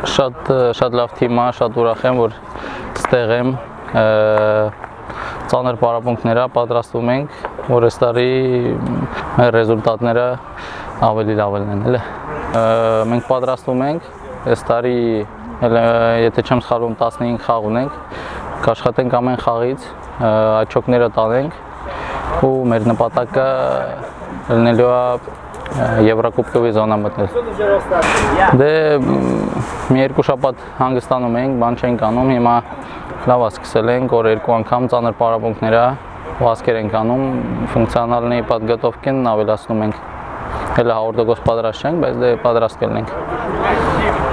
Շատ լավ թիմ է, շատ ուրախ եմ, որ ստեղ եմ, ծանր պարապմունքներ պատրաստում ենք, որ այս տարի մեր ռեզուլտատները ավելի լավ լինեն։ Մենք պատրաստում ենք, այս տարի, եթե չեմ սխալվում, 15 խաղ ունենք, կաշխատենք ամեն խաղից, աչոկները տանենք ու մեր նպատակը լինելու է Եվրոկուպկովի զոնա մտնել։ Դե մի երկու շաբաթ հանգստանում ենք, բան չենք անում, հիմա լավ սկսել ենք, որ երկու անգամ ծանր պարապմունքները վազքեր ենք անում, ֆունկցիոնալնի պատգոտովկեն ավելացնում ենք։ Հələ 100% պատրաստ չենք, բայց դե պատրաստ կլինենք։